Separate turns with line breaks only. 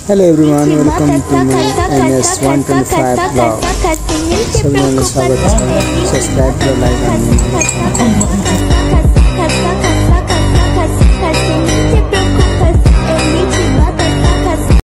Hello everyone, welcome to my Ns125vlog. सभी स्वागत है, सब्सक्राइब करो, लाइक और comment।